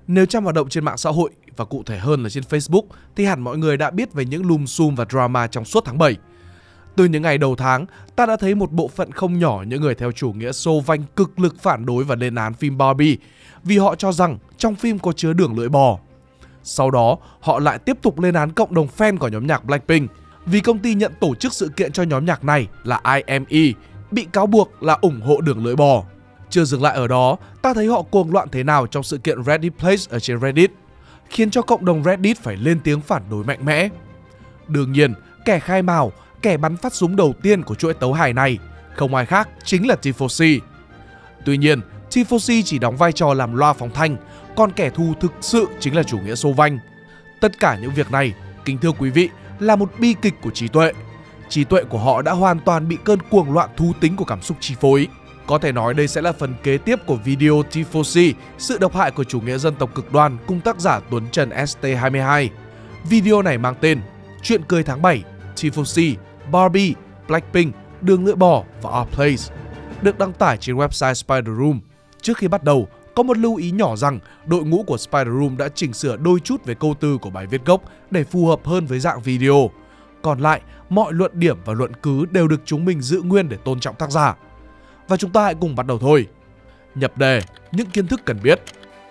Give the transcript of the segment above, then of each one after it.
Nếu trong hoạt động trên mạng xã hội và cụ thể hơn là trên Facebook thì hẳn mọi người đã biết về những lùm xùm và drama trong suốt tháng 7. Từ những ngày đầu tháng, ta đã thấy một bộ phận không nhỏ những người theo chủ nghĩa xô vanh cực lực phản đối và lên án phim Barbie vì họ cho rằng trong phim có chứa đường lưỡi bò. Sau đó, họ lại tiếp tục lên án cộng đồng fan của nhóm nhạc Blackpink vì công ty nhận tổ chức sự kiện cho nhóm nhạc này là IME bị cáo buộc là ủng hộ đường lưỡi bò. Chưa dừng lại ở đó, ta thấy họ cuồng loạn thế nào trong sự kiện Reddit Place ở trên Reddit, khiến cho cộng đồng Reddit phải lên tiếng phản đối mạnh mẽ. Đương nhiên, kẻ khai mào, kẻ bắn phát súng đầu tiên của chuỗi tấu hài này không ai khác chính là Tifosi. Tuy nhiên, Tifosi chỉ đóng vai trò làm loa phóng thanh, còn kẻ thù thực sự chính là chủ nghĩa xô vanh. Tất cả những việc này, kính thưa quý vị, là một bi kịch của trí tuệ. Trí tuệ của họ đã hoàn toàn bị cơn cuồng loạn thú tính của cảm xúc chi phối. Có thể nói đây sẽ là phần kế tiếp của video Tifosi, sự độc hại của chủ nghĩa dân tộc cực đoan cùng tác giả Tuấn Trần ST22. Video này mang tên Chuyện cười tháng 7, Tifosi, Barbie, Blackpink, đường lưỡi bò và Our Place, được đăng tải trên website Spider Room. Trước khi bắt đầu, có một lưu ý nhỏ rằng đội ngũ của Spider Room đã chỉnh sửa đôi chút về câu từ của bài viết gốc để phù hợp hơn với dạng video. Còn lại, mọi luận điểm và luận cứ đều được chúng mình giữ nguyên để tôn trọng tác giả. Và chúng ta hãy cùng bắt đầu thôi. Nhập đề, những kiến thức cần biết.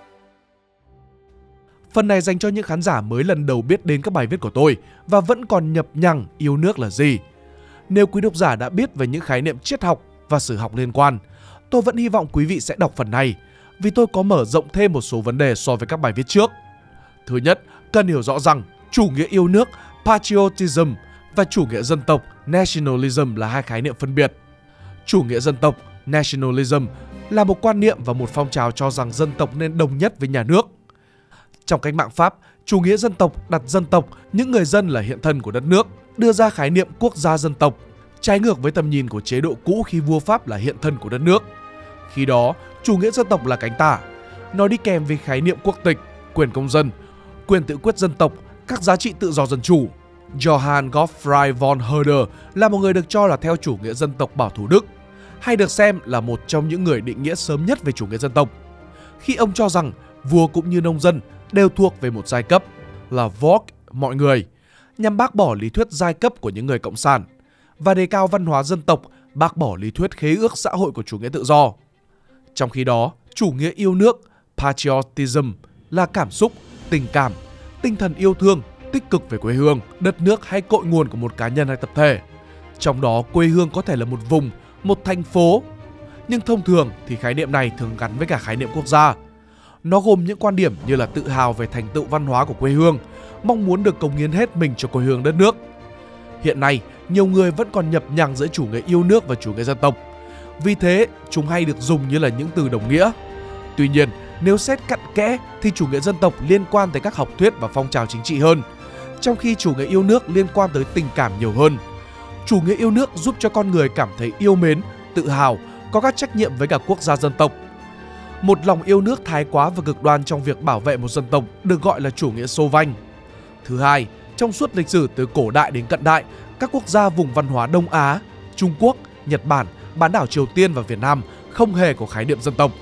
Phần này dành cho những khán giả mới lần đầu biết đến các bài viết của tôi và vẫn còn nhập nhằng yêu nước là gì. Nếu quý độc giả đã biết về những khái niệm triết học và sử học liên quan, tôi vẫn hy vọng quý vị sẽ đọc phần này, vì tôi có mở rộng thêm một số vấn đề so với các bài viết trước. Thứ nhất, cần hiểu rõ rằng chủ nghĩa yêu nước, patriotism, và chủ nghĩa dân tộc, nationalism là hai khái niệm phân biệt. Chủ nghĩa dân tộc, nationalism, là một quan niệm và một phong trào cho rằng dân tộc nên đồng nhất với nhà nước. Trong cách mạng Pháp, chủ nghĩa dân tộc đặt dân tộc, những người dân là hiện thân của đất nước, đưa ra khái niệm quốc gia dân tộc, trái ngược với tầm nhìn của chế độ cũ khi vua Pháp là hiện thân của đất nước. Khi đó, chủ nghĩa dân tộc là cánh tả. Nó đi kèm với khái niệm quốc tịch, quyền công dân, quyền tự quyết dân tộc, các giá trị tự do dân chủ. Johann Gottfried von Herder là một người được cho là theo chủ nghĩa dân tộc bảo thủ Đức, hay được xem là một trong những người định nghĩa sớm nhất về chủ nghĩa dân tộc, khi ông cho rằng vua cũng như nông dân đều thuộc về một giai cấp là Volk, mọi người, nhằm bác bỏ lý thuyết giai cấp của những người cộng sản và đề cao văn hóa dân tộc, bác bỏ lý thuyết khế ước xã hội của chủ nghĩa tự do. Trong khi đó, chủ nghĩa yêu nước, patriotism, là cảm xúc, tình cảm, tinh thần yêu thương, tích cực về quê hương, đất nước hay cội nguồn của một cá nhân hay tập thể. Trong đó, quê hương có thể là một vùng, một thành phố. Nhưng thông thường thì khái niệm này thường gắn với cả khái niệm quốc gia. Nó gồm những quan điểm như là tự hào về thành tựu văn hóa của quê hương, mong muốn được cống hiến hết mình cho quê hương đất nước. Hiện nay, nhiều người vẫn còn nhập nhằng giữa chủ nghĩa yêu nước và chủ nghĩa dân tộc. Vì thế, chúng hay được dùng như là những từ đồng nghĩa. Tuy nhiên, nếu xét cặn kẽ thì chủ nghĩa dân tộc liên quan tới các học thuyết và phong trào chính trị hơn, trong khi chủ nghĩa yêu nước liên quan tới tình cảm nhiều hơn. Chủ nghĩa yêu nước giúp cho con người cảm thấy yêu mến, tự hào, có các trách nhiệm với cả quốc gia dân tộc. Một lòng yêu nước thái quá và cực đoan trong việc bảo vệ một dân tộc được gọi là chủ nghĩa xô vanh. Thứ hai, trong suốt lịch sử từ cổ đại đến cận đại, các quốc gia vùng văn hóa Đông Á, Trung Quốc, Nhật Bản, bán đảo Triều Tiên và Việt Nam không hề có khái niệm dân tộc.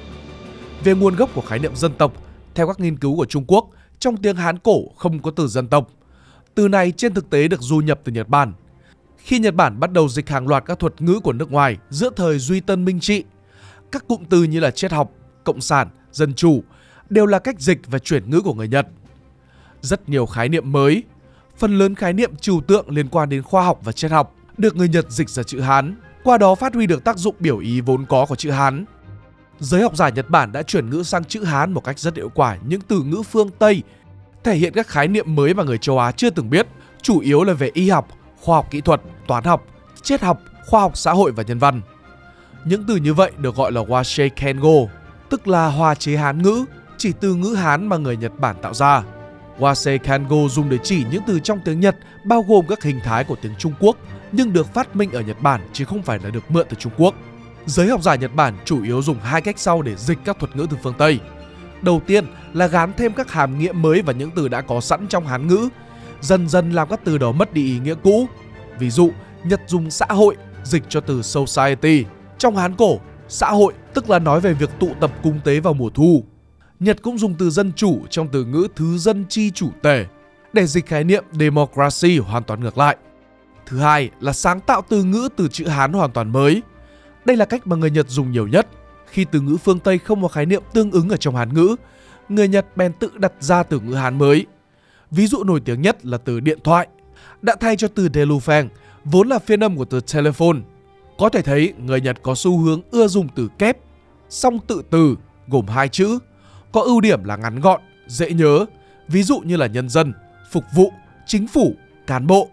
Về nguồn gốc của khái niệm dân tộc, theo các nghiên cứu của Trung Quốc, trong tiếng Hán cổ không có từ dân tộc. Từ này trên thực tế được du nhập từ Nhật Bản. Khi Nhật Bản bắt đầu dịch hàng loạt các thuật ngữ của nước ngoài giữa thời Duy Tân Minh Trị, các cụm từ như là triết học, cộng sản, dân chủ đều là cách dịch và chuyển ngữ của người Nhật. Rất nhiều khái niệm mới, phần lớn khái niệm trừu tượng liên quan đến khoa học và triết học được người Nhật dịch ra chữ Hán, qua đó phát huy được tác dụng biểu ý vốn có của chữ Hán. Giới học giả Nhật Bản đã chuyển ngữ sang chữ Hán một cách rất hiệu quả những từ ngữ phương Tây, thể hiện các khái niệm mới mà người châu Á chưa từng biết, chủ yếu là về y học, khoa học kỹ thuật, toán học, triết học, khoa học xã hội và nhân văn. Những từ như vậy được gọi là Wasei Kengo, tức là hòa chế Hán ngữ, chỉ từ ngữ Hán mà người Nhật Bản tạo ra. Wasei Kengo dùng để chỉ những từ trong tiếng Nhật bao gồm các hình thái của tiếng Trung Quốc, nhưng được phát minh ở Nhật Bản chứ không phải là được mượn từ Trung Quốc. Giới học giả Nhật Bản chủ yếu dùng hai cách sau để dịch các thuật ngữ từ phương Tây. Đầu tiên là gán thêm các hàm nghĩa mới vào những từ đã có sẵn trong Hán ngữ, dần dần làm các từ đó mất đi ý nghĩa cũ. Ví dụ, Nhật dùng xã hội dịch cho từ society. Trong Hán cổ, xã hội tức là nói về việc tụ tập cúng tế vào mùa thu. Nhật cũng dùng từ dân chủ trong từ ngữ thứ dân chi chủ tể để dịch khái niệm democracy hoàn toàn ngược lại. Thứ hai là sáng tạo từ ngữ từ chữ Hán hoàn toàn mới. Đây là cách mà người Nhật dùng nhiều nhất. Khi từ ngữ phương Tây không có khái niệm tương ứng ở trong Hán ngữ, người Nhật bèn tự đặt ra từ ngữ Hán mới. Ví dụ nổi tiếng nhất là từ điện thoại, đã thay cho từ telephone, vốn là phiên âm của từ telephone. Có thể thấy người Nhật có xu hướng ưa dùng từ kép, song tự từ gồm 2 chữ, có ưu điểm là ngắn gọn, dễ nhớ, ví dụ như là nhân dân, phục vụ, chính phủ, cán bộ.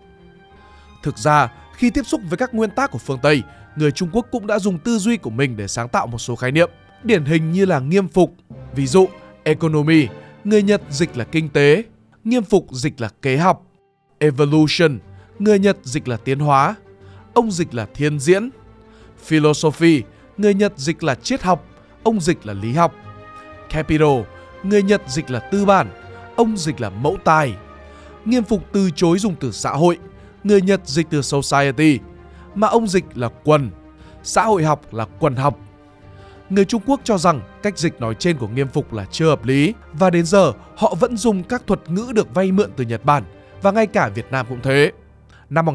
Thực ra, khi tiếp xúc với các nguyên tắc của phương Tây, người Trung Quốc cũng đã dùng tư duy của mình để sáng tạo một số khái niệm, điển hình như là nghiêm phục, ví dụ economy, người Nhật dịch là kinh tế, nghiêm phục dịch là kế học, evolution, người Nhật dịch là tiến hóa, ông dịch là thiên diễn, philosophy, người Nhật dịch là triết học, ông dịch là lý học, capital, người Nhật dịch là tư bản, ông dịch là mẫu tài, nghiêm phục từ chối dùng từ xã hội, người Nhật dịch từ society, mà ông dịch là quần, xã hội học là quần học. Người Trung Quốc cho rằng cách dịch nói trên của nghiêm phục là chưa hợp lý và đến giờ họ vẫn dùng các thuật ngữ được vay mượn từ Nhật Bản và ngay cả Việt Nam cũng thế. Năm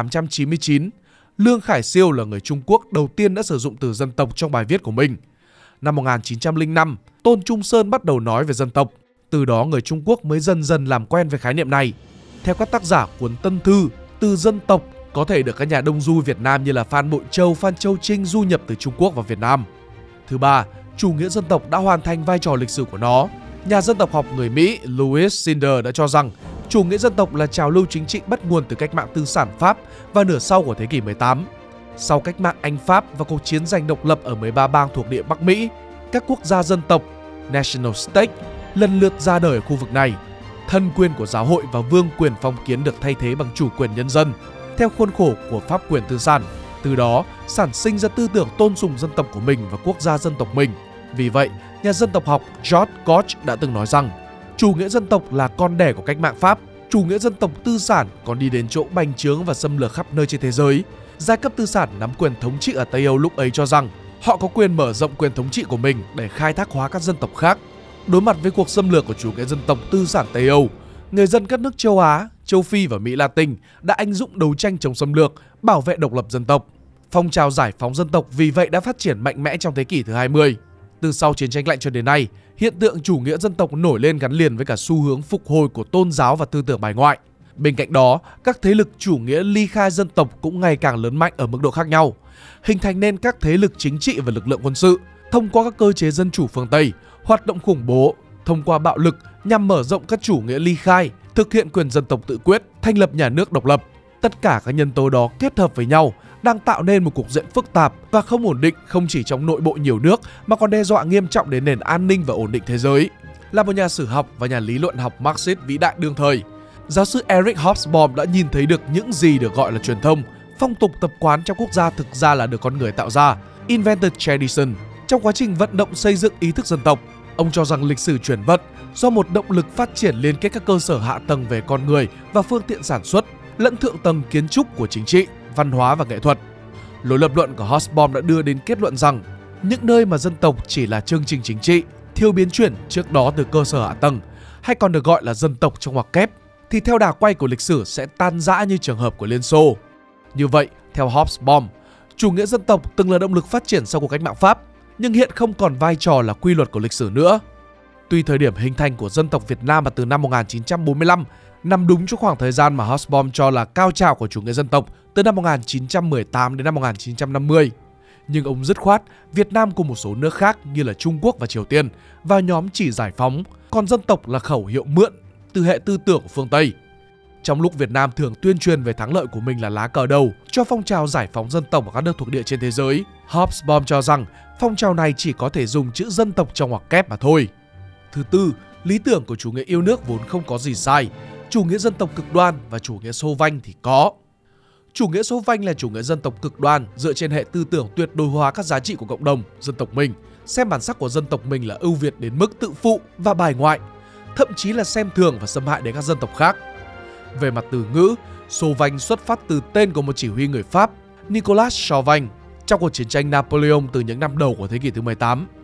1899, Lương Khải Siêu là người Trung Quốc đầu tiên đã sử dụng từ dân tộc trong bài viết của mình. Năm 1905, Tôn Trung Sơn bắt đầu nói về dân tộc. Từ đó người Trung Quốc mới dần dần làm quen với khái niệm này. Theo các tác giả cuốn Tân Thư, từ dân tộc có thể được các nhà đông du Việt Nam như là Phan Bội Châu, Phan Châu Trinh du nhập từ Trung Quốc vào Việt Nam. Thứ ba, chủ nghĩa dân tộc đã hoàn thành vai trò lịch sử của nó. Nhà dân tộc học người Mỹ Louis Sinder đã cho rằng chủ nghĩa dân tộc là trào lưu chính trị bắt nguồn từ cách mạng tư sản Pháp và nửa sau của thế kỷ 18. Sau cách mạng Anh Pháp và cuộc chiến giành độc lập ở 13 bang thuộc địa Bắc Mỹ, các quốc gia dân tộc National State lần lượt ra đời ở khu vực này. Thân quyền của giáo hội và vương quyền phong kiến được thay thế bằng chủ quyền nhân dân theo khuôn khổ của pháp quyền tư sản. Từ đó sản sinh ra tư tưởng tôn sùng dân tộc của mình và quốc gia dân tộc mình. Vì vậy, nhà dân tộc học George Koch đã từng nói rằng chủ nghĩa dân tộc là con đẻ của cách mạng Pháp. Chủ nghĩa dân tộc tư sản còn đi đến chỗ bành trướng và xâm lược khắp nơi trên thế giới. Giai cấp tư sản nắm quyền thống trị ở Tây Âu lúc ấy cho rằng họ có quyền mở rộng quyền thống trị của mình để khai thác hóa các dân tộc khác. Đối mặt với cuộc xâm lược của chủ nghĩa dân tộc tư sản Tây Âu, người dân các nước châu Á, châu Phi và Mỹ Latin đã anh dũng đấu tranh chống xâm lược, bảo vệ độc lập dân tộc. Phong trào giải phóng dân tộc vì vậy đã phát triển mạnh mẽ trong thế kỷ thứ 20. Từ sau chiến tranh lạnh cho đến nay, hiện tượng chủ nghĩa dân tộc nổi lên gắn liền với cả xu hướng phục hồi của tôn giáo và tư tưởng bài ngoại. Bên cạnh đó, các thế lực chủ nghĩa ly khai dân tộc cũng ngày càng lớn mạnh ở mức độ khác nhau, hình thành nên các thế lực chính trị và lực lượng quân sự thông qua các cơ chế dân chủ phương Tây, hoạt động khủng bố thông qua bạo lực nhằm mở rộng các chủ nghĩa ly khai, thực hiện quyền dân tộc tự quyết, thành lập nhà nước độc lập. Tất cả các nhân tố đó kết hợp với nhau đang tạo nên một cục diện phức tạp và không ổn định không chỉ trong nội bộ nhiều nước mà còn đe dọa nghiêm trọng đến nền an ninh và ổn định thế giới. Là một nhà sử học và nhà lý luận học Marxist vĩ đại đương thời, giáo sư Eric Hobsbawm đã nhìn thấy được những gì được gọi là truyền thông, phong tục tập quán trong quốc gia thực ra là được con người tạo ra, invented tradition, trong quá trình vận động xây dựng ý thức dân tộc. Ông cho rằng lịch sử chuyển vận do một động lực phát triển liên kết các cơ sở hạ tầng về con người và phương tiện sản xuất, lẫn thượng tầng kiến trúc của chính trị, văn hóa và nghệ thuật. Lối lập luận của Hobsbawm đã đưa đến kết luận rằng những nơi mà dân tộc chỉ là chương trình chính trị, thiếu biến chuyển trước đó từ cơ sở hạ tầng, hay còn được gọi là dân tộc trong ngoặc kép, thì theo đà quay của lịch sử sẽ tan rã như trường hợp của Liên Xô. Như vậy, theo Hobsbawm, chủ nghĩa dân tộc từng là động lực phát triển sau cuộc cách mạng Pháp, nhưng hiện không còn vai trò là quy luật của lịch sử nữa. Tuy thời điểm hình thành của dân tộc Việt Nam là từ năm 1945, nằm đúng trong khoảng thời gian mà Hobsbawm cho là cao trào của chủ nghĩa dân tộc từ năm 1918 đến năm 1950. Nhưng ông dứt khoát Việt Nam cùng một số nước khác như là Trung Quốc và Triều Tiên vào nhóm chỉ giải phóng, còn dân tộc là khẩu hiệu mượn từ hệ tư tưởng của phương Tây. Trong lúc Việt Nam thường tuyên truyền về thắng lợi của mình là lá cờ đầu cho phong trào giải phóng dân tộc ở các nước thuộc địa trên thế giới, Hobsbawm cho rằng phong trào này chỉ có thể dùng chữ dân tộc trong ngoặc kép mà thôi. Thứ tư, lý tưởng của chủ nghĩa yêu nước vốn không có gì sai. Chủ nghĩa dân tộc cực đoan và chủ nghĩa xô vanh thì có. Chủ nghĩa xô vanh là chủ nghĩa dân tộc cực đoan dựa trên hệ tư tưởng tuyệt đối hóa các giá trị của cộng đồng, dân tộc mình, xem bản sắc của dân tộc mình là ưu việt đến mức tự phụ và bài ngoại, thậm chí là xem thường và xâm hại đến các dân tộc khác. Về mặt từ ngữ, xô vanh xuất phát từ tên của một chỉ huy người Pháp, Nicolas Chauvin, trong cuộc chiến tranh Napoleon từ những năm đầu của thế kỷ thứ 18.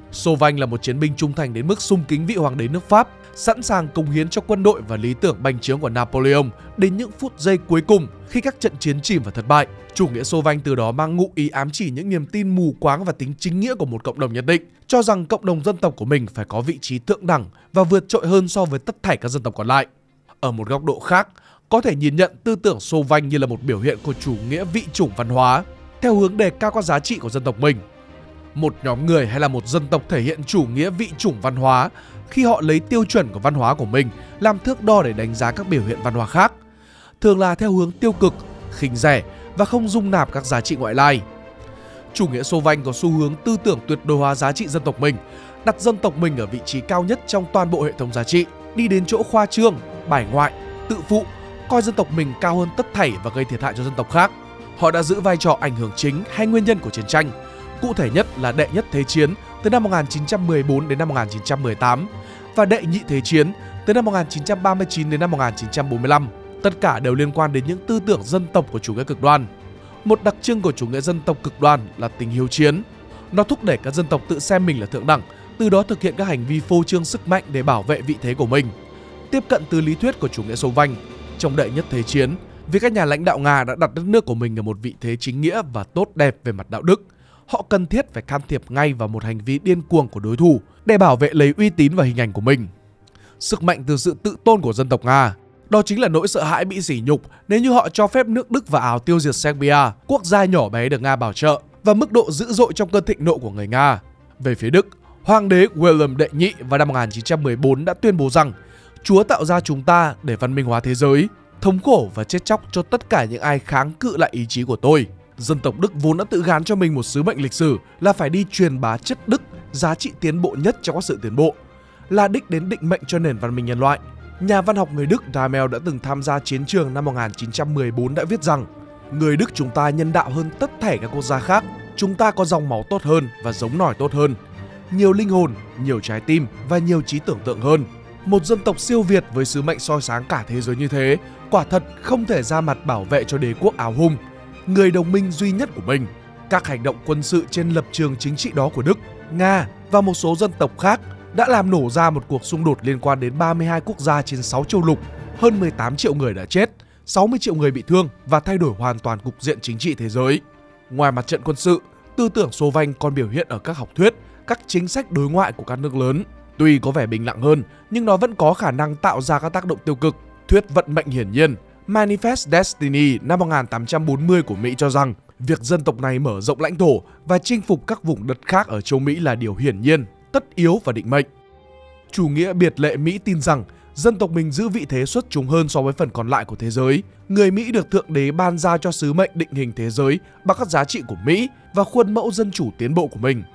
Sauvage là một chiến binh trung thành đến mức sung kính vị hoàng đế nước Pháp, sẵn sàng cống hiến cho quân đội và lý tưởng bành trướng của Napoleon đến những phút giây cuối cùng khi các trận chiến chìm và thất bại. Chủ nghĩa Sauvage từ đó mang ngụ ý ám chỉ những niềm tin mù quáng và tính chính nghĩa của một cộng đồng nhất định, cho rằng cộng đồng dân tộc của mình phải có vị trí thượng đẳng và vượt trội hơn so với tất thảy các dân tộc còn lại. Ở một góc độ khác, có thể nhìn nhận tư tưởng Sauvage như là một biểu hiện của chủ nghĩa vị chủng văn hóa, theo hướng đề cao các giá trị của dân tộc mình. Một nhóm người hay là một dân tộc thể hiện chủ nghĩa vị chủng văn hóa khi họ lấy tiêu chuẩn của văn hóa của mình làm thước đo để đánh giá các biểu hiện văn hóa khác, thường là theo hướng tiêu cực, khinh rẻ và không dung nạp các giá trị ngoại lai. Chủ nghĩa Sauvage có xu hướng tư tưởng tuyệt đối hóa giá trị dân tộc mình, đặt dân tộc mình ở vị trí cao nhất trong toàn bộ hệ thống giá trị, đi đến chỗ khoa trương, bài ngoại, tự phụ, coi dân tộc mình cao hơn tất thảy và gây thiệt hại cho dân tộc khác. Họ đã giữ vai trò ảnh hưởng chính hay nguyên nhân của chiến tranh, cụ thể nhất là đệ nhất thế chiến từ năm 1914 đến năm 1918 và đệ nhị thế chiến từ năm 1939 đến năm 1945. Tất cả đều liên quan đến những tư tưởng dân tộc của chủ nghĩa cực đoan. Một đặc trưng của chủ nghĩa dân tộc cực đoan là tình hiếu chiến. Nó thúc đẩy các dân tộc tự xem mình là thượng đẳng, từ đó thực hiện các hành vi phô trương sức mạnh để bảo vệ vị thế của mình. Tiếp cận từ lý thuyết của chủ nghĩa Sauvage, trong đệ nhất thế chiến, vì các nhà lãnh đạo Nga đã đặt đất nước của mình ở một vị thế chính nghĩa và tốt đẹp về mặt đạo đức, họ cần thiết phải can thiệp ngay vào một hành vi điên cuồng của đối thủ để bảo vệ lấy uy tín và hình ảnh của mình. Sức mạnh từ sự tự tôn của dân tộc Nga, đó chính là nỗi sợ hãi bị sỉ nhục nếu như họ cho phép nước Đức và Áo tiêu diệt Serbia, quốc gia nhỏ bé được Nga bảo trợ, và mức độ dữ dội trong cơn thịnh nộ của người Nga. Về phía Đức, Hoàng đế William đệ nhị vào năm 1914 đã tuyên bố rằng Chúa tạo ra chúng ta để văn minh hóa thế giới, thống khổ và chết chóc cho tất cả những ai kháng cự lại ý chí của tôi. Dân tộc Đức vốn đã tự gán cho mình một sứ mệnh lịch sử là phải đi truyền bá chất đức, giá trị tiến bộ nhất trong các sự tiến bộ, là đích đến định mệnh cho nền văn minh nhân loại. Nhà văn học người Đức Ramel đã từng tham gia chiến trường năm 1914 đã viết rằng: người Đức chúng ta nhân đạo hơn tất thảy các quốc gia khác, chúng ta có dòng máu tốt hơn và giống nòi tốt hơn, nhiều linh hồn, nhiều trái tim và nhiều trí tưởng tượng hơn. Một dân tộc siêu việt với sứ mệnh soi sáng cả thế giới như thế, quả thật không thể ra mặt bảo vệ cho đế quốc Áo hung, người đồng minh duy nhất của mình. Các hành động quân sự trên lập trường chính trị đó của Đức, Nga và một số dân tộc khác đã làm nổ ra một cuộc xung đột liên quan đến 32 quốc gia trên 6 châu lục, hơn 18 triệu người đã chết, 60 triệu người bị thương và thay đổi hoàn toàn cục diện chính trị thế giới. Ngoài mặt trận quân sự, tư tưởng Sauvage còn biểu hiện ở các học thuyết, các chính sách đối ngoại của các nước lớn. Tuy có vẻ bình lặng hơn, nhưng nó vẫn có khả năng tạo ra các tác động tiêu cực. Thuyết vận mệnh hiển nhiên Manifest Destiny năm 1840 của Mỹ cho rằng việc dân tộc này mở rộng lãnh thổ và chinh phục các vùng đất khác ở châu Mỹ là điều hiển nhiên, tất yếu và định mệnh. Chủ nghĩa biệt lệ Mỹ tin rằng dân tộc mình giữ vị thế xuất chúng hơn so với phần còn lại của thế giới. Người Mỹ được Thượng Đế ban giao cho sứ mệnh định hình thế giới bằng các giá trị của Mỹ và khuôn mẫu dân chủ tiến bộ của mình.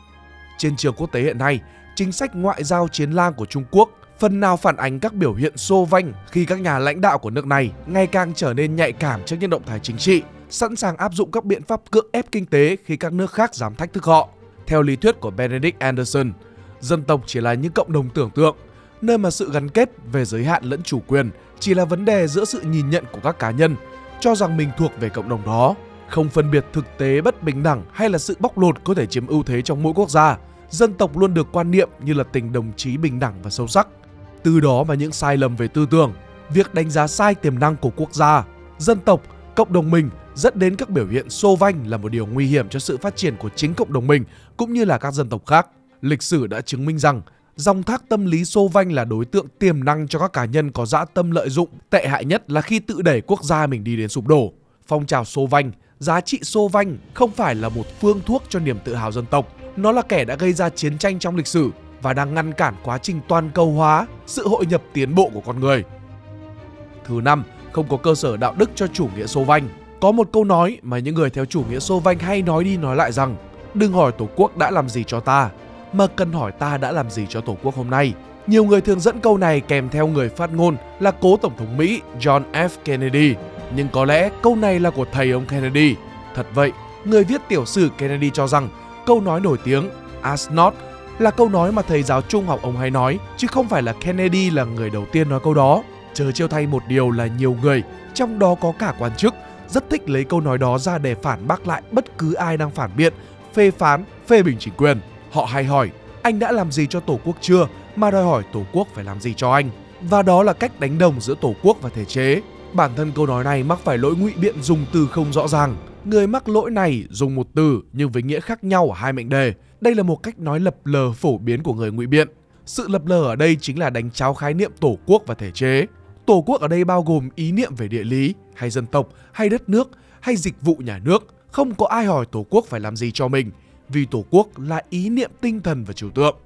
Trên trường quốc tế hiện nay, chính sách ngoại giao chiến lang của Trung Quốc phần nào phản ánh các biểu hiện Sauvage khi các nhà lãnh đạo của nước này ngày càng trở nên nhạy cảm trước những động thái chính trị, sẵn sàng áp dụng các biện pháp cưỡng ép kinh tế khi các nước khác dám thách thức họ. Theo lý thuyết của Benedict Anderson, dân tộc chỉ là những cộng đồng tưởng tượng, nơi mà sự gắn kết về giới hạn lẫn chủ quyền chỉ là vấn đề giữa sự nhìn nhận của các cá nhân cho rằng mình thuộc về cộng đồng đó, không phân biệt thực tế bất bình đẳng hay là sự bóc lột có thể chiếm ưu thế trong mỗi quốc gia. Dân tộc luôn được quan niệm như là tình đồng chí bình đẳng và sâu sắc. Từ đó mà những sai lầm về tư tưởng, việc đánh giá sai tiềm năng của quốc gia, dân tộc, cộng đồng mình dẫn đến các biểu hiện Sauvage là một điều nguy hiểm cho sự phát triển của chính cộng đồng mình cũng như là các dân tộc khác. Lịch sử đã chứng minh rằng dòng thác tâm lý Sauvage là đối tượng tiềm năng cho các cá nhân có dã tâm lợi dụng. Tệ hại nhất là khi tự đẩy quốc gia mình đi đến sụp đổ. Phong trào Sauvage, giá trị Sauvage không phải là một phương thuốc cho niềm tự hào dân tộc. Nó là kẻ đã gây ra chiến tranh trong lịch sử và đang ngăn cản quá trình toàn cầu hóa, sự hội nhập tiến bộ của con người. Thứ năm, không có cơ sở đạo đức cho chủ nghĩa Sauvage. Có một câu nói mà những người theo chủ nghĩa Sauvage hay nói đi nói lại rằng: đừng hỏi Tổ quốc đã làm gì cho ta, mà cần hỏi ta đã làm gì cho Tổ quốc hôm nay. Nhiều người thường dẫn câu này kèm theo người phát ngôn là cố Tổng thống Mỹ John F. Kennedy, nhưng có lẽ câu này là của thầy ông Kennedy. Thật vậy, người viết tiểu sử Kennedy cho rằng câu nói nổi tiếng "Ask not" là câu nói mà thầy giáo trung học ông hay nói, chứ không phải là Kennedy là người đầu tiên nói câu đó. Chớ trêu thay một điều là nhiều người, trong đó có cả quan chức, rất thích lấy câu nói đó ra để phản bác lại bất cứ ai đang phản biện, phê phán, phê bình chính quyền. Họ hay hỏi Anh đã làm gì cho Tổ quốc chưa mà đòi hỏi Tổ quốc phải làm gì cho anh. Và đó là cách đánh đồng giữa Tổ quốc và thể chế. Bản thân câu nói này mắc phải lỗi ngụy biện dùng từ không rõ ràng. Người mắc lỗi này dùng một từ nhưng với nghĩa khác nhau ở hai mệnh đề. Đây là một cách nói lập lờ phổ biến của người ngụy biện. Sự lập lờ ở đây chính là đánh tráo khái niệm Tổ quốc và thể chế. Tổ quốc ở đây bao gồm ý niệm về địa lý, hay dân tộc, hay đất nước, hay dịch vụ nhà nước. Không có ai hỏi Tổ quốc phải làm gì cho mình, vì Tổ quốc là ý niệm tinh thần và trừu tượng.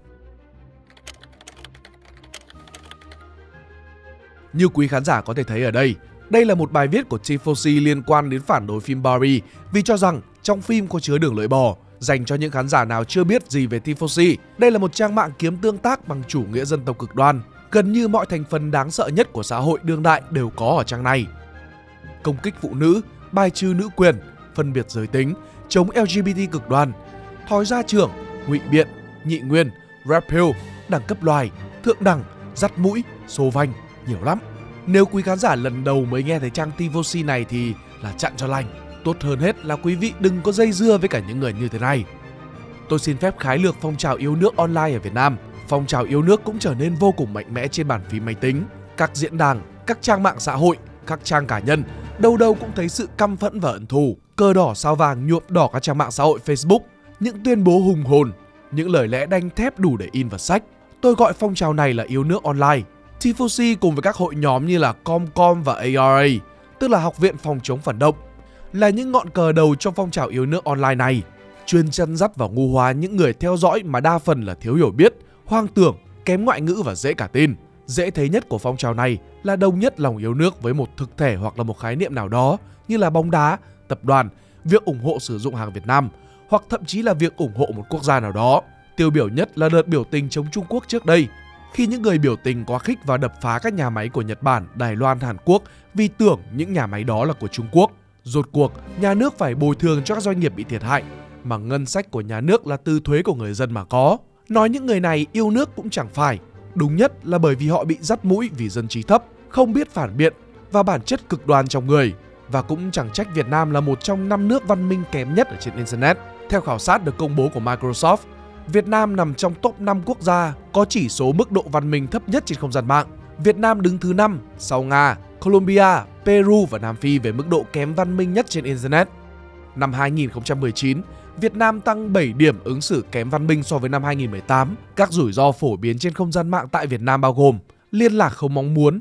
Như quý khán giả có thể thấy ở đây, đây là một bài viết của Tifosi liên quan đến phản đối phim Barbie vì cho rằng trong phim có chứa đường lưỡi bò. Dành cho những khán giả nào chưa biết gì về Tifosi, đây là một trang mạng kiếm tương tác bằng chủ nghĩa dân tộc cực đoan. Gần như mọi thành phần đáng sợ nhất của xã hội đương đại đều có ở trang này. Công kích phụ nữ, bài trừ nữ quyền, phân biệt giới tính, chống LGBT cực đoan, thói gia trưởng, ngụy biện, nhị nguyên, red pill, đẳng cấp loài, thượng đẳng, dắt mũi, xô vanh, nhiều lắm. Nếu quý khán giả lần đầu mới nghe thấy trang Tifosi này thì là chặn cho lành. Tốt hơn hết là quý vị đừng có dây dưa với cả những người như thế này. Tôi xin phép khái lược phong trào yêu nước online ở Việt Nam. Phong trào yêu nước cũng trở nên vô cùng mạnh mẽ trên bàn phím máy tính. Các diễn đàn, các trang mạng xã hội, các trang cá nhân, đâu đâu cũng thấy sự căm phẫn và hận thù. Cờ đỏ sao vàng nhuộm đỏ các trang mạng xã hội Facebook. Những tuyên bố hùng hồn, những lời lẽ đanh thép đủ để in vào sách. Tôi gọi phong trào này là yêu nước online. Tifosi cùng với các hội nhóm như là Comcom và ARA, tức là Học viện Phòng chống phản động, là những ngọn cờ đầu trong phong trào yêu nước online này, chuyên chân dắt và ngu hóa những người theo dõi mà đa phần là thiếu hiểu biết, hoang tưởng, kém ngoại ngữ và dễ cả tin. Dễ thấy nhất của phong trào này là đồng nhất lòng yêu nước với một thực thể hoặc là một khái niệm nào đó như là bóng đá, tập đoàn, việc ủng hộ sử dụng hàng Việt Nam, hoặc thậm chí là việc ủng hộ một quốc gia nào đó. Tiêu biểu nhất là đợt biểu tình chống Trung Quốc trước đây, khi những người biểu tình quá khích và đập phá các nhà máy của Nhật Bản, Đài Loan, Hàn Quốc vì tưởng những nhà máy đó là của Trung Quốc. Rốt cuộc, nhà nước phải bồi thường cho các doanh nghiệp bị thiệt hại, mà ngân sách của nhà nước là từ thuế của người dân mà có. Nói những người này yêu nước cũng chẳng phải. Đúng nhất là bởi vì họ bị dắt mũi vì dân trí thấp, không biết phản biện và bản chất cực đoan trong người. Và cũng chẳng trách Việt Nam là một trong 5 nước văn minh kém nhất ở trên Internet. Theo khảo sát được công bố của Microsoft, Việt Nam nằm trong top 5 quốc gia có chỉ số mức độ văn minh thấp nhất trên không gian mạng. Việt Nam đứng thứ 5 sau Nga, Colombia, Peru và Nam Phi về mức độ kém văn minh nhất trên Internet. Năm 2019, Việt Nam tăng 7 điểm ứng xử kém văn minh so với năm 2018. Các rủi ro phổ biến trên không gian mạng tại Việt Nam bao gồm liên lạc không mong muốn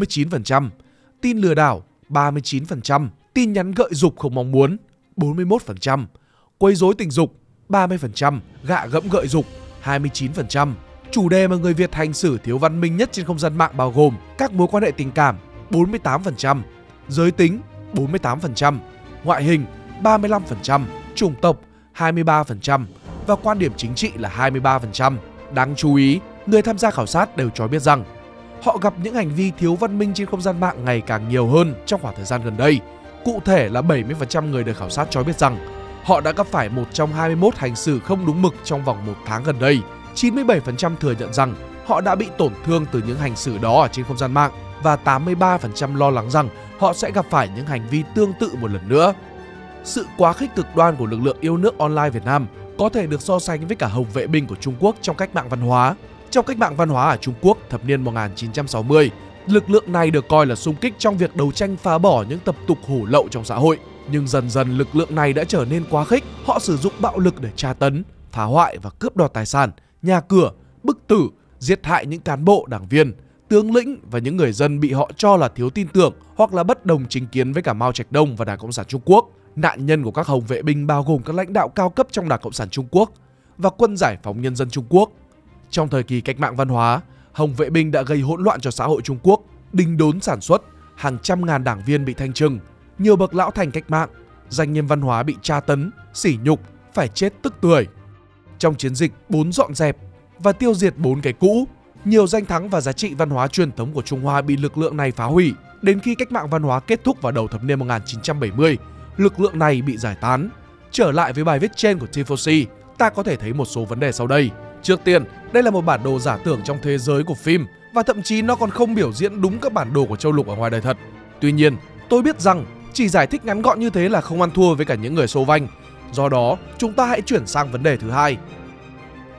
49%, tin lừa đảo 39%, tin nhắn gợi dục không mong muốn 41%, quấy rối tình dục 30%, gạ gẫm gợi dục 29%. Chủ đề mà người Việt hành xử thiếu văn minh nhất trên không gian mạng bao gồm các mối quan hệ tình cảm 48%, giới tính 48%, ngoại hình 35%, chủng tộc 23% và quan điểm chính trị là 23%. Đáng chú ý, người tham gia khảo sát đều cho biết rằng họ gặp những hành vi thiếu văn minh trên không gian mạng ngày càng nhiều hơn trong khoảng thời gian gần đây. Cụ thể là 70% người được khảo sát cho biết rằng họ đã gặp phải một trong 21 hành xử không đúng mực trong vòng 1 tháng gần đây. 97% thừa nhận rằng họ đã bị tổn thương từ những hành xử đó ở trên không gian mạng và 83% lo lắng rằng họ sẽ gặp phải những hành vi tương tự một lần nữa. Sự quá khích cực đoan của lực lượng yêu nước online Việt Nam có thể được so sánh với cả Hồng vệ binh của Trung Quốc trong cách mạng văn hóa. Trong cách mạng văn hóa ở Trung Quốc thập niên 1960, lực lượng này được coi là xung kích trong việc đấu tranh phá bỏ những tập tục hủ lậu trong xã hội. Nhưng dần dần lực lượng này đã trở nên quá khích, họ sử dụng bạo lực để tra tấn, phá hoại và cướp đoạt tài sản, nhà cửa, bức tử, giết hại những cán bộ, đảng viên, tướng lĩnh và những người dân bị họ cho là thiếu tin tưởng hoặc là bất đồng chính kiến với cả Mao Trạch Đông và Đảng Cộng sản Trung Quốc. Nạn nhân của các Hồng vệ binh bao gồm các lãnh đạo cao cấp trong Đảng Cộng sản Trung Quốc và Quân Giải phóng Nhân dân Trung Quốc. Trong thời kỳ cách mạng văn hóa, Hồng vệ binh đã gây hỗn loạn cho xã hội Trung Quốc, đình đốn sản xuất, hàng trăm ngàn đảng viên bị thanh trừng, nhiều bậc lão thành cách mạng, danh nhân văn hóa bị tra tấn, sỉ nhục, phải chết tức tưởi. Trong chiến dịch 4 dọn dẹp và tiêu diệt 4 cái cũ, nhiều danh thắng và giá trị văn hóa truyền thống của Trung Hoa bị lực lượng này phá hủy. Đến khi cách mạng văn hóa kết thúc vào đầu thập niên 1970, lực lượng này bị giải tán. Trở lại với bài viết trên của Tifosi, ta có thể thấy một số vấn đề sau đây. Trước tiên, đây là một bản đồ giả tưởng trong thế giới của phim và thậm chí nó còn không biểu diễn đúng các bản đồ của châu lục ở ngoài đời thật. Tuy nhiên, tôi biết rằng chỉ giải thích ngắn gọn như thế là không ăn thua với cả những người xô vanh. Do đó, chúng ta hãy chuyển sang vấn đề thứ hai.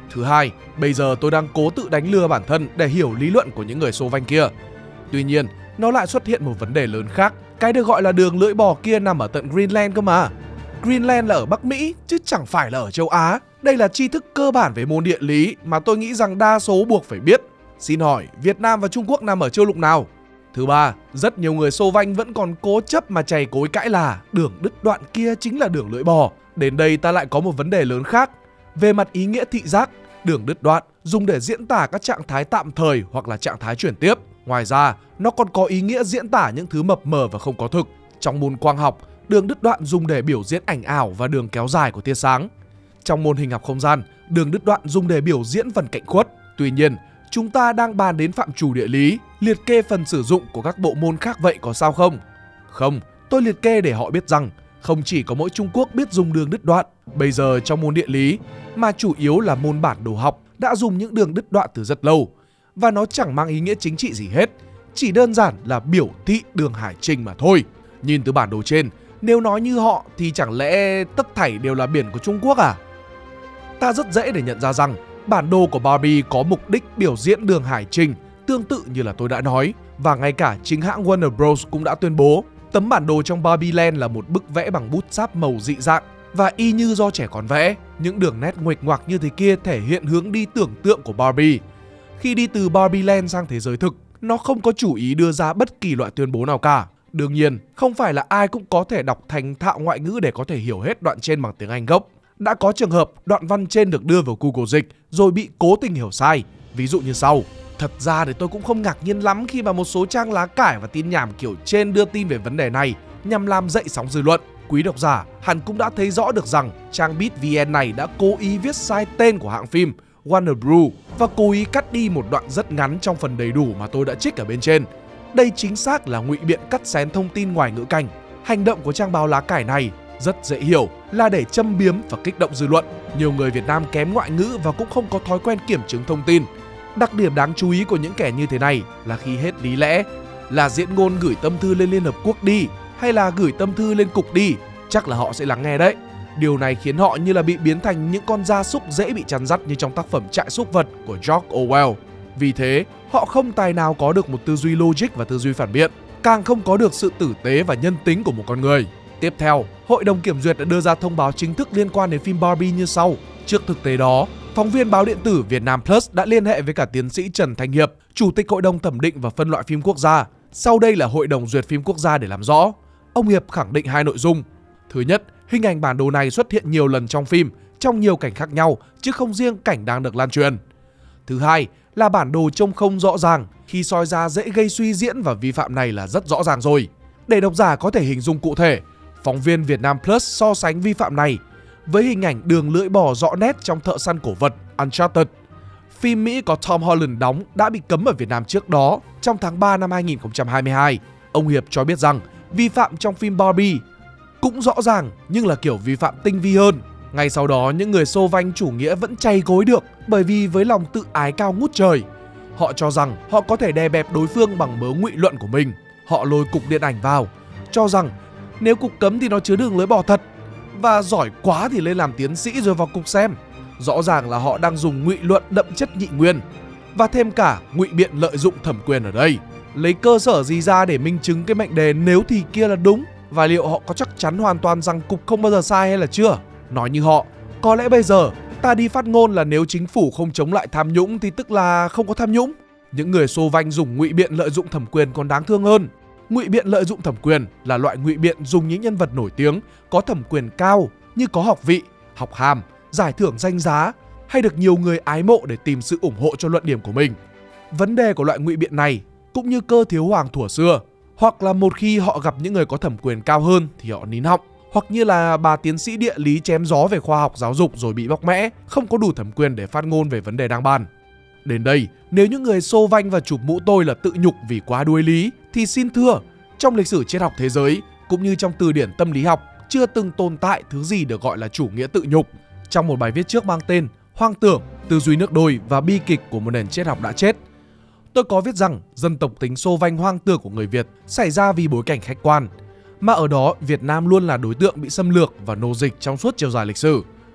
Thứ hai, bây giờ tôi đang cố tự đánh lừa bản thân để hiểu lý luận của những người xô vanh kia. Tuy nhiên, nó lại xuất hiện một vấn đề lớn khác. Cái được gọi là đường lưỡi bò kia nằm ở tận Greenland cơ mà. Greenland là ở Bắc Mỹ chứ chẳng phải là ở châu Á. Đây là tri thức cơ bản về môn địa lý mà tôi nghĩ rằng đa số buộc phải biết. Xin hỏi, Việt Nam và Trung Quốc nằm ở châu lục nào? Thứ ba, rất nhiều người xô vanh vẫn còn cố chấp mà chày cối cãi là đường đứt đoạn kia chính là đường lưỡi bò. Đến đây ta lại có một vấn đề lớn khác. Về mặt ý nghĩa thị giác, đường đứt đoạn dùng để diễn tả các trạng thái tạm thời hoặc là trạng thái chuyển tiếp. Ngoài ra, nó còn có ý nghĩa diễn tả những thứ mập mờ và không có thực. Trong môn quang học, đường đứt đoạn dùng để biểu diễn ảnh ảo và đường kéo dài của tia sáng. Trong môn hình học không gian, đường đứt đoạn dùng để biểu diễn phần cạnh khuất. Tuy nhiên, chúng ta đang bàn đến phạm trù địa lý, liệt kê phần sử dụng của các bộ môn khác vậy có sao không? Không, tôi liệt kê để họ biết rằng không chỉ có mỗi Trung Quốc biết dùng đường đứt đoạn. Bây giờ trong môn địa lý, mà chủ yếu là môn bản đồ học, đã dùng những đường đứt đoạn từ rất lâu. Và nó chẳng mang ý nghĩa chính trị gì hết, chỉ đơn giản là biểu thị đường hải trình mà thôi. Nhìn từ bản đồ trên, nếu nói như họ thì chẳng lẽ tất thảy đều là biển của Trung Quốc à? Ta rất dễ để nhận ra rằng bản đồ của Barbie có mục đích biểu diễn đường hải trình, tương tự như là tôi đã nói. Và ngay cả chính hãng Warner Bros cũng đã tuyên bố tấm bản đồ trong Barbie Land là một bức vẽ bằng bút sáp màu dị dạng. Và y như do trẻ con vẽ, những đường nét nguệch ngoạc như thế kia thể hiện hướng đi tưởng tượng của Barbie. Khi đi từ Barbie Land sang thế giới thực, nó không có chủ ý đưa ra bất kỳ loại tuyên bố nào cả. Đương nhiên, không phải là ai cũng có thể đọc thành thạo ngoại ngữ để có thể hiểu hết đoạn trên bằng tiếng Anh gốc. Đã có trường hợp đoạn văn trên được đưa vào Google Dịch rồi bị cố tình hiểu sai. Ví dụ như sau. Thật ra thì tôi cũng không ngạc nhiên lắm khi mà một số trang lá cải và tin nhảm kiểu trên đưa tin về vấn đề này nhằm làm dậy sóng dư luận. Quý độc giả hẳn cũng đã thấy rõ được rằng trang Beat VN này đã cố ý viết sai tên của hãng phim Warner Bros và cố ý cắt đi một đoạn rất ngắn trong phần đầy đủ mà tôi đã trích ở bên trên. Đây chính xác là ngụy biện cắt xén thông tin ngoài ngữ cảnh. Hành động của trang báo lá cải này rất dễ hiểu là để châm biếm và kích động dư luận. Nhiều người Việt Nam kém ngoại ngữ và cũng không có thói quen kiểm chứng thông tin. Đặc điểm đáng chú ý của những kẻ như thế này là khi hết lý lẽ, là diễn ngôn gửi tâm thư lên Liên Hợp Quốc đi hay là gửi tâm thư lên cục đi, chắc là họ sẽ lắng nghe đấy. Điều này khiến họ như là bị biến thành những con gia súc dễ bị chăn dắt như trong tác phẩm Trại súc vật của George Orwell. Vì thế, họ không tài nào có được một tư duy logic và tư duy phản biện, càng không có được sự tử tế và nhân tính của một con người. Tiếp theo, Hội đồng Kiểm duyệt đã đưa ra thông báo chính thức liên quan đến phim Barbie như sau. Trước thực tế đó, phóng viên báo điện tử Vietnam Plus đã liên hệ với cả tiến sĩ Trần Thanh Hiệp, Chủ tịch Hội đồng Thẩm định và Phân loại phim quốc gia. Sau đây là Hội đồng duyệt phim quốc gia để làm rõ. Ông Hiệp khẳng định hai nội dung. Thứ nhất, hình ảnh bản đồ này xuất hiện nhiều lần trong phim, trong nhiều cảnh khác nhau, chứ không riêng cảnh đang được lan truyền. Thứ hai, là bản đồ trông không rõ ràng, khi soi ra dễ gây suy diễn và vi phạm này là rất rõ ràng rồi. Để độc giả có thể hình dung cụ thể, phóng viên Vietnam Plus so sánh vi phạm này với hình ảnh đường lưỡi bò rõ nét trong Thợ săn cổ vật Uncharted. Phim Mỹ có Tom Holland đóng đã bị cấm ở Việt Nam trước đó trong tháng 3 năm 2022. Ông Hiệp cho biết rằng vi phạm trong phim Barbie cũng rõ ràng nhưng là kiểu vi phạm tinh vi hơn. Ngay sau đó, những người xô vanh chủ nghĩa vẫn chày cối được bởi vì với lòng tự ái cao ngút trời, họ cho rằng họ có thể đè bẹp đối phương bằng mớ ngụy luận của mình. Họ lôi cục điện ảnh vào, cho rằng nếu cục cấm thì nó chứa đường lưỡi bò thật, và giỏi quá thì lên làm tiến sĩ rồi vào cục xem. Rõ ràng là họ đang dùng ngụy luận đậm chất nhị nguyên, và thêm cả ngụy biện lợi dụng thẩm quyền ở đây. Lấy cơ sở gì ra để minh chứng cái mệnh đề nếu thì kia là đúng? Và liệu họ có chắc chắn hoàn toàn rằng cục không bao giờ sai hay là chưa? Nói như họ, có lẽ bây giờ ta đi phát ngôn là nếu chính phủ không chống lại tham nhũng thì tức là không có tham nhũng. Những người xô vanh dùng ngụy biện lợi dụng thẩm quyền còn đáng thương hơn. Ngụy biện lợi dụng thẩm quyền là loại ngụy biện dùng những nhân vật nổi tiếng, có thẩm quyền cao như có học vị, học hàm, giải thưởng danh giá hay được nhiều người ái mộ để tìm sự ủng hộ cho luận điểm của mình. Vấn đề của loại ngụy biện này cũng như cơ thiếu hoàng thuở xưa, hoặc là một khi họ gặp những người có thẩm quyền cao hơn thì họ nín họng, hoặc như là bà tiến sĩ địa lý chém gió về khoa học giáo dục rồi bị bóc mẽ, không có đủ thẩm quyền để phát ngôn về vấn đề đang bàn. Đến đây, nếu những người xô vanh và chụp mũ tôi là tự nhục vì quá đuối lý thì xin thưa, trong lịch sử triết học thế giới cũng như trong từ điển tâm lý học chưa từng tồn tại thứ gì được gọi là chủ nghĩa tự nhục. Trong một bài viết trước mang tên Hoang tưởng, tư duy nước đôi và bi kịch của một nền triết học đã chết, tôi có viết rằng dân tộc tính xô vanh hoang tưởng của người Việt xảy ra vì bối cảnh khách quan, mà ở đó Việt Nam luôn là đối tượng bị xâm lược và nô dịch trong suốt chiều dài lịch sử.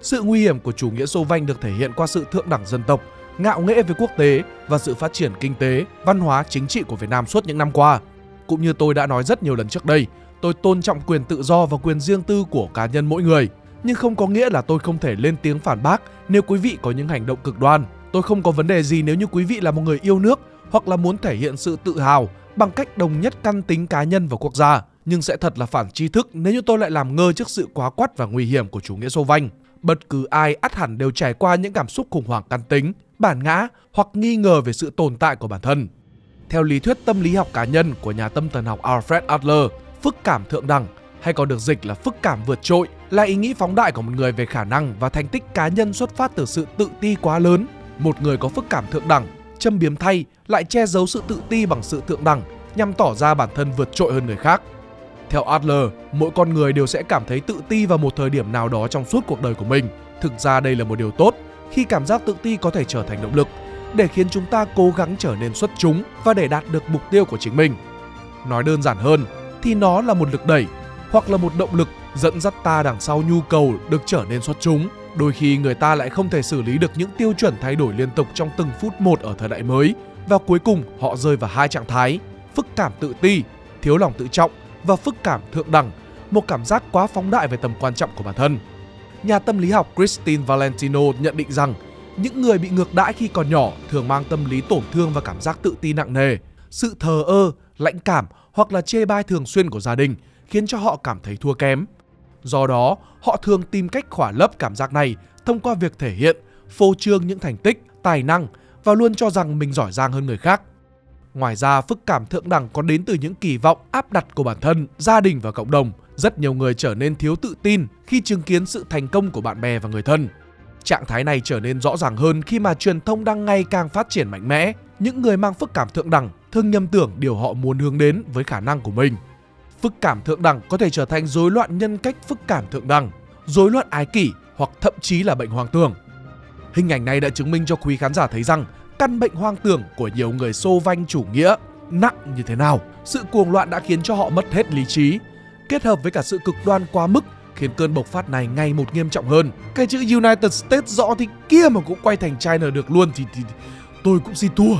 Sự nguy hiểm của chủ nghĩa xô vanh được thể hiện qua sự thượng đẳng dân tộc, ngạo nghễ với quốc tế và sự phát triển kinh tế, văn hóa, chính trị của Việt Nam suốt những năm qua. Cũng như tôi đã nói rất nhiều lần trước đây, tôi tôn trọng quyền tự do và quyền riêng tư của cá nhân mỗi người. Nhưng không có nghĩa là tôi không thể lên tiếng phản bác nếu quý vị có những hành động cực đoan. Tôi không có vấn đề gì nếu như quý vị là một người yêu nước hoặc là muốn thể hiện sự tự hào bằng cách đồng nhất căn tính cá nhân và quốc gia. Nhưng sẽ thật là phản tri thức nếu như tôi lại làm ngơ trước sự quá quắt và nguy hiểm của chủ nghĩa xô vanh. Bất cứ ai ắt hẳn đều trải qua những cảm xúc khủng hoảng căn tính, bản ngã hoặc nghi ngờ về sự tồn tại của bản thân. Theo lý thuyết tâm lý học cá nhân của nhà tâm thần học Alfred Adler, phức cảm thượng đẳng, hay còn được dịch là phức cảm vượt trội, là ý nghĩ phóng đại của một người về khả năng và thành tích cá nhân xuất phát từ sự tự ti quá lớn. Một người có phức cảm thượng đẳng, châm biếm thay, lại che giấu sự tự ti bằng sự thượng đẳng nhằm tỏ ra bản thân vượt trội hơn người khác. Theo Adler, mỗi con người đều sẽ cảm thấy tự ti vào một thời điểm nào đó trong suốt cuộc đời của mình. Thực ra đây là một điều tốt, khi cảm giác tự ti có thể trở thành động lực để khiến chúng ta cố gắng trở nên xuất chúng và để đạt được mục tiêu của chính mình. Nói đơn giản hơn thì nó là một lực đẩy hoặc là một động lực dẫn dắt ta đằng sau nhu cầu được trở nên xuất chúng. Đôi khi người ta lại không thể xử lý được những tiêu chuẩn thay đổi liên tục trong từng phút một ở thời đại mới, và cuối cùng họ rơi vào hai trạng thái: phức cảm tự ti, thiếu lòng tự trọng, và phức cảm thượng đẳng, một cảm giác quá phóng đại về tầm quan trọng của bản thân. Nhà tâm lý học Christine Valentino nhận định rằng những người bị ngược đãi khi còn nhỏ thường mang tâm lý tổn thương và cảm giác tự ti nặng nề. Sự thờ ơ, lãnh cảm hoặc là chê bai thường xuyên của gia đình khiến cho họ cảm thấy thua kém. Do đó, họ thường tìm cách khỏa lấp cảm giác này thông qua việc thể hiện, phô trương những thành tích, tài năng và luôn cho rằng mình giỏi giang hơn người khác. Ngoài ra, phức cảm thượng đẳng còn đến từ những kỳ vọng áp đặt của bản thân, gia đình và cộng đồng. Rất nhiều người trở nên thiếu tự tin khi chứng kiến sự thành công của bạn bè và người thân. Trạng thái này trở nên rõ ràng hơn khi mà truyền thông đang ngày càng phát triển mạnh mẽ. Những người mang phức cảm thượng đẳng thường nhầm tưởng điều họ muốn hướng đến với khả năng của mình. Phức cảm thượng đẳng có thể trở thành rối loạn nhân cách phức cảm thượng đẳng, rối loạn ái kỷ hoặc thậm chí là bệnh hoang tưởng. Hình ảnh này đã chứng minh cho quý khán giả thấy rằng căn bệnh hoang tưởng của nhiều người xô vanh chủ nghĩa nặng như thế nào. Sự cuồng loạn đã khiến cho họ mất hết lý trí, kết hợp với cả sự cực đoan quá mức khiến cơn bộc phát này ngày một nghiêm trọng hơn. Cái chữ United States rõ thì kia mà cũng quay thành China được luôn thì tôi cũng xin thua.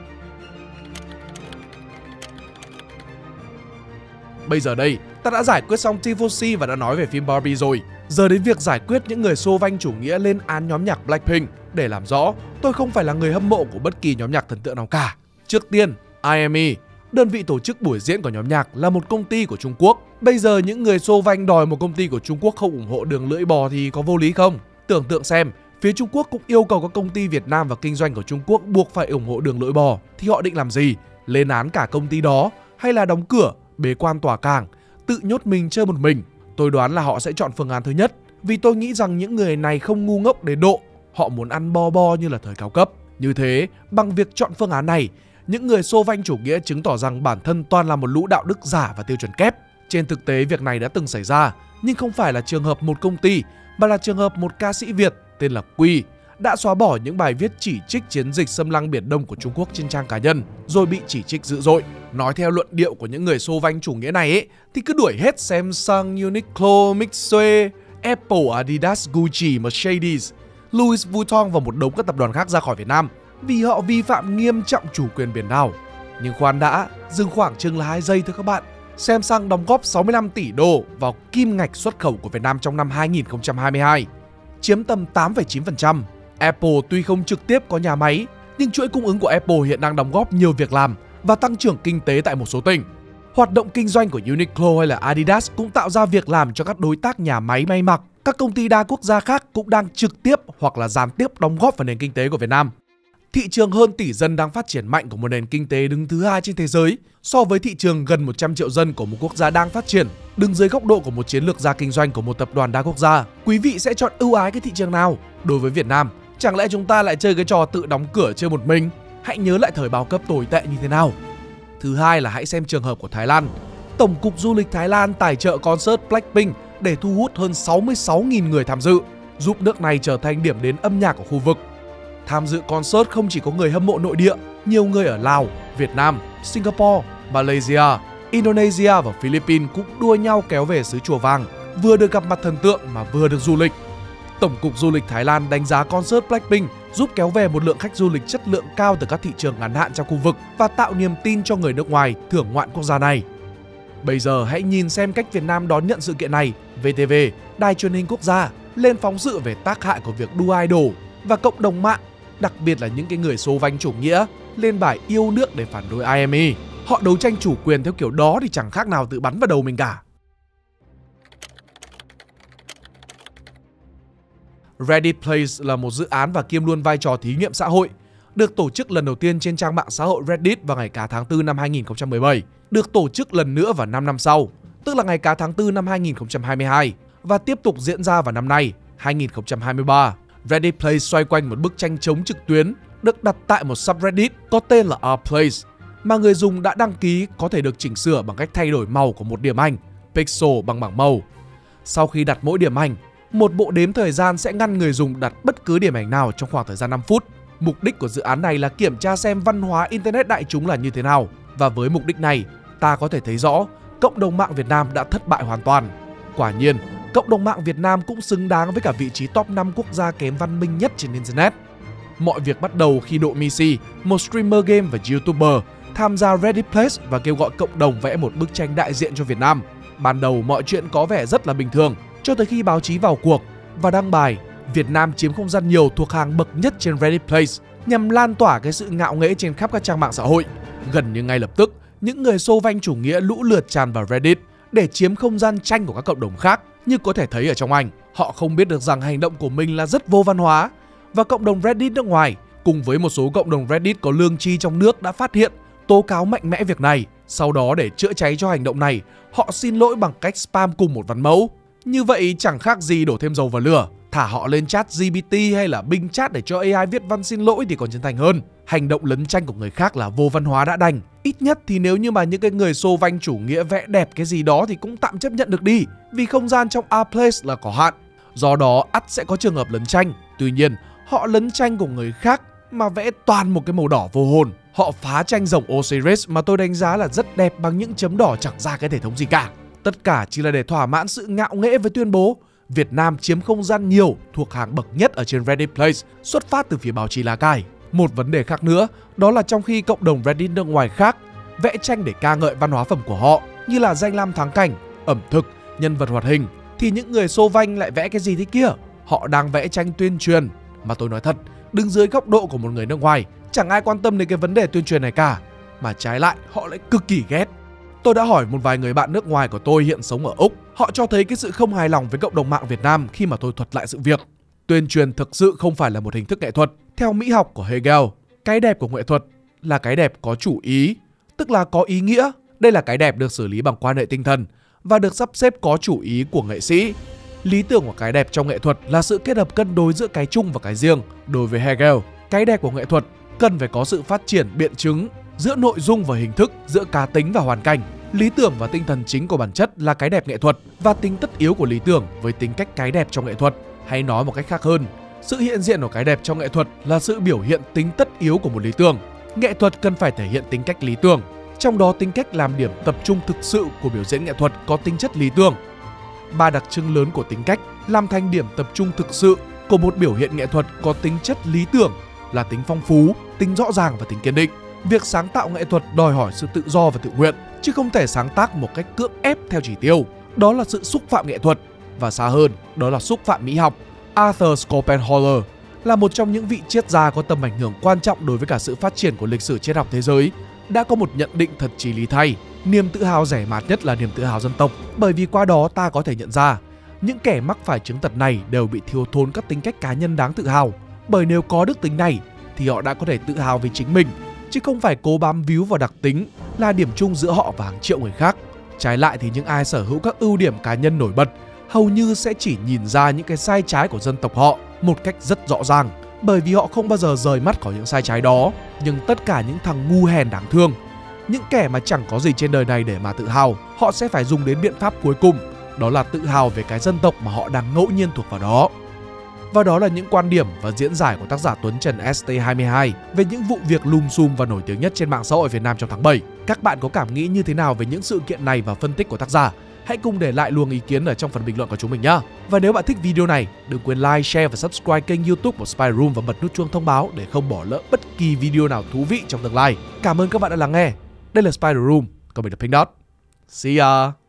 Bây giờ đây, ta đã giải quyết xong Tifosi và đã nói về phim Barbie rồi. Giờ đến việc giải quyết những người xô vanh chủ nghĩa lên án nhóm nhạc Blackpink. Để làm rõ, tôi không phải là người hâm mộ của bất kỳ nhóm nhạc thần tượng nào cả. Trước tiên, IME, đơn vị tổ chức buổi diễn của nhóm nhạc, là một công ty của Trung Quốc. Bây giờ những người xô vanh đòi một công ty của Trung Quốc không ủng hộ đường lưỡi bò thì có vô lý không? Tưởng tượng xem, phía Trung Quốc cũng yêu cầu các công ty Việt Nam và kinh doanh của Trung Quốc buộc phải ủng hộ đường lưỡi bò, thì họ định làm gì? Lên án cả công ty đó, hay là đóng cửa, bế quan tỏa cảng, tự nhốt mình chơi một mình? Tôi đoán là họ sẽ chọn phương án thứ nhất, vì tôi nghĩ rằng những người này không ngu ngốc đến độ họ muốn ăn bo bo như là thời cao cấp. Như thế, bằng việc chọn phương án này, những người xô vanh chủ nghĩa chứng tỏ rằng bản thân toàn là một lũ đạo đức giả và tiêu chuẩn kép. Trên thực tế, việc này đã từng xảy ra, nhưng không phải là trường hợp một công ty, mà là trường hợp một ca sĩ Việt tên là Quy đã xóa bỏ những bài viết chỉ trích chiến dịch xâm lăng Biển Đông của Trung Quốc trên trang cá nhân, rồi bị chỉ trích dữ dội. Nói theo luận điệu của những người xô vanh chủ nghĩa này ấy, thì cứ đuổi hết Samsung, Uniqlo, Mixue, Apple, Adidas, Gucci, Mercedes, Louis Vuitton và một đống các tập đoàn khác ra khỏi Việt Nam vì họ vi phạm nghiêm trọng chủ quyền biển đảo. Nhưng khoan đã, dừng khoảng chừng là 2 giây thôi các bạn. Samsung đóng góp 65 tỷ đô vào kim ngạch xuất khẩu của Việt Nam trong năm 2022, chiếm tầm 8,9%. Apple tuy không trực tiếp có nhà máy, nhưng chuỗi cung ứng của Apple hiện đang đóng góp nhiều việc làm và tăng trưởng kinh tế tại một số tỉnh. Hoạt động kinh doanh của Uniqlo hay là Adidas cũng tạo ra việc làm cho các đối tác nhà máy may mặc. Các công ty đa quốc gia khác cũng đang trực tiếp hoặc là gián tiếp đóng góp vào nền kinh tế của Việt Nam. Thị trường hơn tỷ dân đang phát triển mạnh của một nền kinh tế đứng thứ 2 trên thế giới so với thị trường gần 100 triệu dân của một quốc gia đang phát triển. Đứng dưới góc độ của một chiến lược gia kinh doanh của một tập đoàn đa quốc gia, quý vị sẽ chọn ưu ái cái thị trường nào? Đối với Việt Nam, chẳng lẽ chúng ta lại chơi cái trò tự đóng cửa chơi một mình? Hãy nhớ lại thời bao cấp tồi tệ như thế nào. Thứ hai là hãy xem trường hợp của Thái Lan. Tổng cục Du lịch Thái Lan tài trợ concert Blackpink để thu hút hơn 66.000 người tham dự, giúp nước này trở thành điểm đến âm nhạc của khu vực. Tham dự concert không chỉ có người hâm mộ nội địa, nhiều người ở Lào, Việt Nam, Singapore, Malaysia, Indonesia và Philippines cũng đua nhau kéo về xứ Chùa Vàng, vừa được gặp mặt thần tượng mà vừa được du lịch. Tổng cục Du lịch Thái Lan đánh giá concert Blackpink giúp kéo về một lượng khách du lịch chất lượng cao từ các thị trường ngắn hạn trong khu vực và tạo niềm tin cho người nước ngoài thưởng ngoạn quốc gia này. Bây giờ hãy nhìn xem cách Việt Nam đón nhận sự kiện này. VTV, Đài Truyền hình Quốc gia, lên phóng sự về tác hại của việc đua idol và cộng đồng mạng, đặc biệt là những người xô vanh chủ nghĩa, lên bài yêu nước để phản đối IME. Họ đấu tranh chủ quyền theo kiểu đó thì chẳng khác nào tự bắn vào đầu mình cả. Ready Place là một dự án và kiêm luôn vai trò thí nghiệm xã hội, được tổ chức lần đầu tiên trên trang mạng xã hội Reddit vào ngày cá tháng 4 năm 2017, được tổ chức lần nữa vào 5 năm sau, tức là ngày cá tháng 4 năm 2022, và tiếp tục diễn ra vào năm nay, 2023. Ready Place xoay quanh một bức tranh trống trực tuyến được đặt tại một subreddit có tên là Our Place, mà người dùng đã đăng ký có thể được chỉnh sửa bằng cách thay đổi màu của một điểm ảnh, pixel bằng bảng màu. Sau khi đặt mỗi điểm ảnh, một bộ đếm thời gian sẽ ngăn người dùng đặt bất cứ điểm ảnh nào trong khoảng thời gian 5 phút. Mục đích của dự án này là kiểm tra xem văn hóa Internet đại chúng là như thế nào. Và với mục đích này, ta có thể thấy rõ cộng đồng mạng Việt Nam đã thất bại hoàn toàn. Quả nhiên, cộng đồng mạng Việt Nam cũng xứng đáng với cả vị trí top 5 quốc gia kém văn minh nhất trên Internet. Mọi việc bắt đầu khi Độ Misi, một streamer game và YouTuber, tham gia Reddit Place và kêu gọi cộng đồng vẽ một bức tranh đại diện cho Việt Nam. Ban đầu mọi chuyện có vẻ rất là bình thường, cho tới khi báo chí vào cuộc và đăng bài Việt Nam chiếm không gian nhiều thuộc hàng bậc nhất trên Reddit Place nhằm lan tỏa cái sự ngạo nghễ trên khắp các trang mạng xã hội. Gần như ngay lập tức, những người xô vanh chủ nghĩa lũ lượt tràn vào Reddit để chiếm không gian tranh của các cộng đồng khác. Như có thể thấy ở trong ảnh, họ không biết được rằng hành động của mình là rất vô văn hóa. Và cộng đồng Reddit nước ngoài cùng với một số cộng đồng Reddit có lương tri trong nước đã phát hiện, tố cáo mạnh mẽ việc này. Sau đó để chữa cháy cho hành động này, họ xin lỗi bằng cách spam cùng một văn mẫu. Như vậy chẳng khác gì đổ thêm dầu vào lửa. Thả họ lên chat GPT hay là Bing chat để cho AI viết văn xin lỗi thì còn chân thành hơn. Hành động lấn tranh của người khác là vô văn hóa đã đành. Ít nhất thì nếu như mà những cái người xô vanh chủ nghĩa vẽ đẹp cái gì đó thì cũng tạm chấp nhận được đi, vì không gian trong Our Place là có hạn. Do đó ắt sẽ có trường hợp lấn tranh. Tuy nhiên, họ lấn tranh của người khác mà vẽ toàn một cái màu đỏ vô hồn. Họ phá tranh rồng Osiris mà tôi đánh giá là rất đẹp bằng những chấm đỏ chẳng ra cái thể thống gì cả. Tất cả chỉ là để thỏa mãn sự ngạo nghễ với tuyên bố Việt Nam chiếm không gian nhiều thuộc hàng bậc nhất ở trên Reddit Place, xuất phát từ phía báo chí lá cải. Một vấn đề khác nữa, đó là trong khi cộng đồng Reddit nước ngoài khác vẽ tranh để ca ngợi văn hóa phẩm của họ như là danh lam thắng cảnh, ẩm thực, nhân vật hoạt hình, thì những người xô vanh lại vẽ cái gì thế kia? Họ đang vẽ tranh tuyên truyền. Mà tôi nói thật, đứng dưới góc độ của một người nước ngoài, chẳng ai quan tâm đến cái vấn đề tuyên truyền này cả, mà trái lại họ lại cực kỳ ghét. Tôi đã hỏi một vài người bạn nước ngoài của tôi hiện sống ở Úc. Họ cho thấy cái sự không hài lòng với cộng đồng mạng Việt Nam khi mà tôi thuật lại sự việc. Tuyên truyền thực sự không phải là một hình thức nghệ thuật. Theo mỹ học của Hegel, cái đẹp của nghệ thuật là cái đẹp có chủ ý, tức là có ý nghĩa. Đây là cái đẹp được xử lý bằng quan hệ tinh thần và được sắp xếp có chủ ý của nghệ sĩ. Lý tưởng của cái đẹp trong nghệ thuật là sự kết hợp cân đối giữa cái chung và cái riêng. Đối với Hegel, cái đẹp của nghệ thuật cần phải có sự phát triển biện chứng giữa nội dung và hình thức, giữa cá tính và hoàn cảnh. Lý tưởng và tinh thần chính của bản chất là cái đẹp nghệ thuật, và tính tất yếu của lý tưởng với tính cách cái đẹp trong nghệ thuật. Hay nói một cách khác hơn, sự hiện diện của cái đẹp trong nghệ thuật là sự biểu hiện tính tất yếu của một lý tưởng. Nghệ thuật cần phải thể hiện tính cách lý tưởng, trong đó tính cách làm điểm tập trung thực sự của biểu diễn nghệ thuật có tính chất lý tưởng. Ba đặc trưng lớn của tính cách làm thành điểm tập trung thực sự của một biểu hiện nghệ thuật có tính chất lý tưởng là tính phong phú, tính rõ ràng và tính kiên định. Việc sáng tạo nghệ thuật đòi hỏi sự tự do và tự nguyện, chứ không thể sáng tác một cách cưỡng ép theo chỉ tiêu. Đó là sự xúc phạm nghệ thuật, và xa hơn, đó là xúc phạm mỹ học. Arthur Schopenhauer là một trong những vị triết gia có tầm ảnh hưởng quan trọng đối với cả sự phát triển của lịch sử triết học thế giới, đã có một nhận định thật chí lý thay. Niềm tự hào rẻ mạt nhất là niềm tự hào dân tộc, bởi vì qua đó ta có thể nhận ra những kẻ mắc phải chứng tật này đều bị thiếu thốn các tính cách cá nhân đáng tự hào. Bởi nếu có đức tính này thì họ đã có thể tự hào về chính mình, chứ không phải cố bám víu vào đặc tính là điểm chung giữa họ và hàng triệu người khác. Trái lại thì những ai sở hữu các ưu điểm cá nhân nổi bật hầu như sẽ chỉ nhìn ra những cái sai trái của dân tộc họ một cách rất rõ ràng, bởi vì họ không bao giờ rời mắt khỏi những sai trái đó. Nhưng tất cả những thằng ngu hèn đáng thương, những kẻ mà chẳng có gì trên đời này để mà tự hào, họ sẽ phải dùng đến biện pháp cuối cùng, đó là tự hào về cái dân tộc mà họ đang ngẫu nhiên thuộc vào đó. Và đó là những quan điểm và diễn giải của tác giả Tuấn Trần ST22 về những vụ việc lùm xùm và nổi tiếng nhất trên mạng xã hội Việt Nam trong tháng 7. Các bạn có cảm nghĩ như thế nào về những sự kiện này và phân tích của tác giả? hãy cùng để lại luồng ý kiến ở trong phần bình luận của chúng mình nhé. Và nếu bạn thích video này, đừng quên like, share và subscribe kênh YouTube của Spy Room và bật nút chuông thông báo để không bỏ lỡ bất kỳ video nào thú vị trong tương lai. Cảm ơn các bạn đã lắng nghe. Đây là Spy Room, còn mình là Pink Dot. See ya!